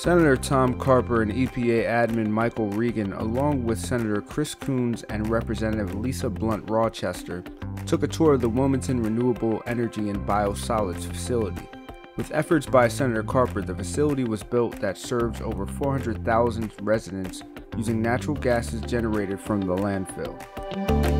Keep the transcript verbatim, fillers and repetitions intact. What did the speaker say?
Senator Tom Carper and E P A Admin Michael Regan, along with Senator Chris Coons and Representative Lisa Blunt Rochester, took a tour of the Wilmington Renewable Energy and Biosolids facility. With efforts by Senator Carper, the facility was built that serves over four hundred thousand residents using natural gases generated from the landfill.